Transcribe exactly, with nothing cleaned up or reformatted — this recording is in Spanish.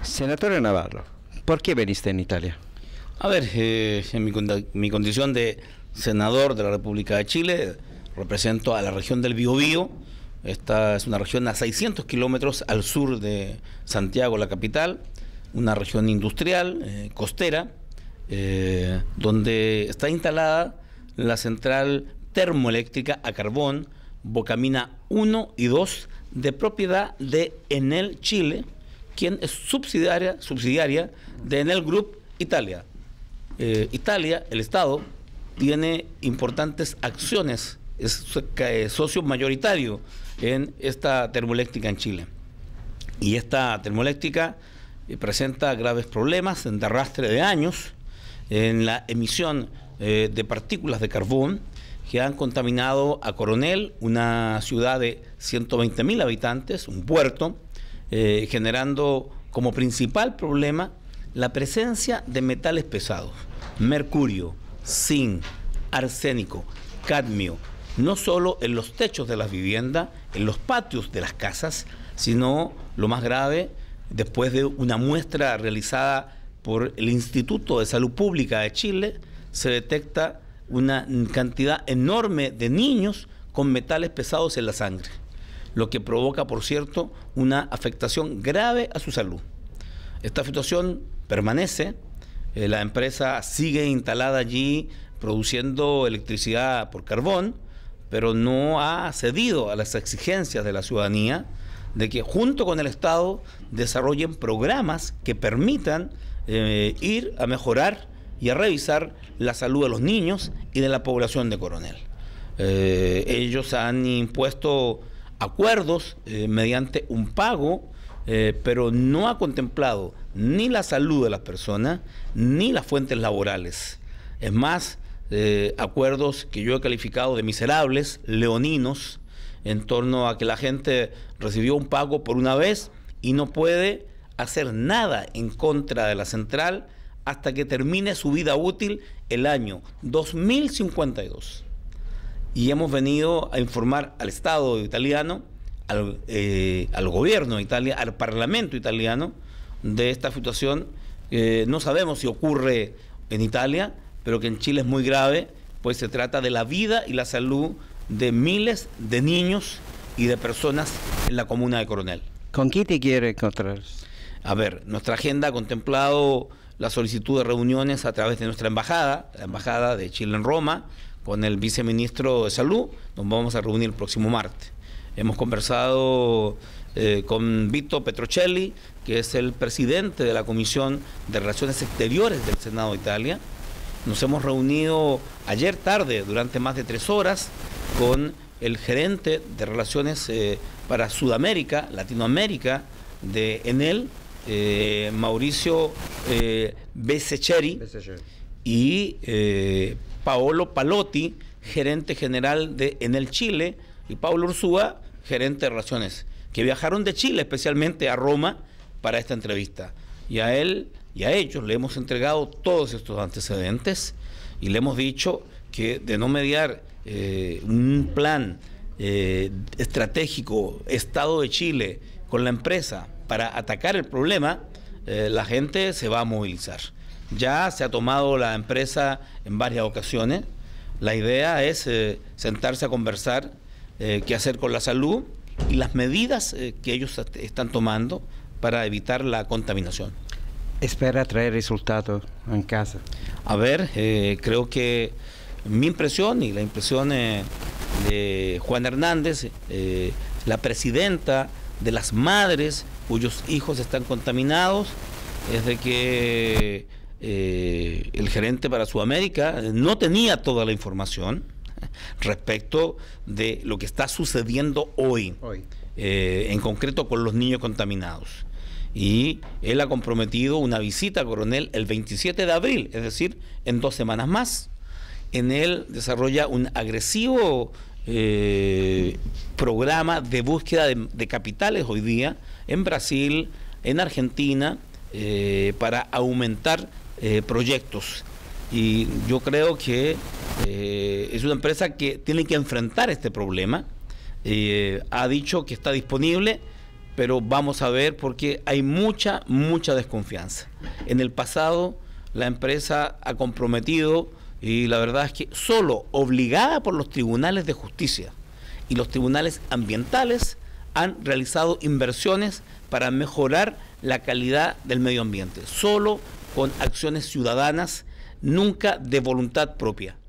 Senatore Navarro, ¿por qué veniste en Italia? A ver, eh, en mi, mi condición de senador de la República de Chile, represento a la región del Biobío. Esta es una región a seiscientos kilómetros al sur de Santiago, la capital, una región industrial, eh, costera, eh, donde está instalada la central termoeléctrica a carbón Bocamina uno y dos, de propiedad de Enel Chile, quien es subsidiaria, subsidiaria de Enel Group Italia. Eh, Italia, el Estado, tiene importantes acciones, es socio mayoritario en esta termoeléctrica en Chile. Y esta termoeléctrica eh, presenta graves problemas de arrastre de años en la emisión eh, de partículas de carbón que han contaminado a Coronel, una ciudad de ciento veinte mil habitantes, un puerto, eh, generando como principal problema la presencia de metales pesados, mercurio, zinc, arsénico, cadmio, no solo en los techos de las viviendas, en los patios de las casas, sino, lo más grave, después de una muestra realizada por el Instituto de Salud Pública de Chile, se detecta una cantidad enorme de niños con metales pesados en la sangre, lo que provoca, por cierto, una afectación grave a su salud. Esta situación permanece, eh, la empresa sigue instalada allí produciendo electricidad por carbón, pero no ha cedido a las exigencias de la ciudadanía de que junto con el Estado desarrollen programas que permitan eh, ir a mejorar y a revisar la salud de los niños y de la población de Coronel. Eh, ellos han impuesto acuerdos eh, mediante un pago, eh, pero no ha contemplado ni la salud de las personas, ni las fuentes laborales. Es más, eh, acuerdos que yo he calificado de miserables, leoninos, en torno a que la gente recibió un pago por una vez y no puede hacer nada en contra de la central hasta que termine su vida útil el año dos mil cincuenta y dos. Y hemos venido a informar al Estado italiano, al, eh, al gobierno de Italia, al Parlamento italiano, de esta situación. Eh, no sabemos si ocurre en Italia, pero que en Chile es muy grave, pues se trata de la vida y la salud de miles de niños y de personas en la comuna de Coronel. ¿Con quién te quiere encontrar? A ver, nuestra agenda ha contemplado la solicitud de reuniones a través de nuestra embajada, la embajada de Chile en Roma, con el viceministro de Salud. Nos vamos a reunir el próximo martes. Hemos conversado eh, con Vito Petrocelli, que es el presidente de la Comisión de Relaciones Exteriores del Senado de Italia. Nos hemos reunido ayer tarde, durante más de tres horas, con el gerente de Relaciones eh, para Sudamérica, Latinoamérica, de Enel, Eh, Mauricio eh, Bececheri, y eh, Paolo Palotti, gerente general de Enel Chile, y Paulo Ursúa, gerente de Relaciones, que viajaron de Chile especialmente a Roma para esta entrevista. Y a él y a ellos le hemos entregado todos estos antecedentes y le hemos dicho que de no mediar eh, un plan eh, estratégico Estado de Chile con la empresa para atacar el problema, eh, la gente se va a movilizar. Ya se ha tomado la empresa en varias ocasiones. La idea es eh, sentarse a conversar eh, qué hacer con la salud y las medidas eh, que ellos están tomando para evitar la contaminación. ¿Espera traer resultados en casa? A ver, eh, creo que mi impresión y la impresión eh, de Juan Hernández, eh, la presidenta de las madres cuyos hijos están contaminados, es de que eh, el gerente para Sudamérica no tenía toda la información respecto de lo que está sucediendo hoy, hoy. Eh, en concreto con los niños contaminados. Y él ha comprometido una visita a Coronel el veintisiete de abril, es decir, en dos semanas más. En él desarrolla un agresivo eh, programa de búsqueda de, de capitales hoy día en Brasil, en Argentina, eh, para aumentar eh, proyectos. Y yo creo que eh, es una empresa que tiene que enfrentar este problema. Eh, ha dicho que está disponible pero vamos a ver porque hay mucha, mucha desconfianza. En el pasado la empresa ha comprometido, y la verdad es que solo obligada por los tribunales de justicia y los tribunales ambientales han realizado inversiones para mejorar la calidad del medio ambiente, solo con acciones ciudadanas, nunca de voluntad propia.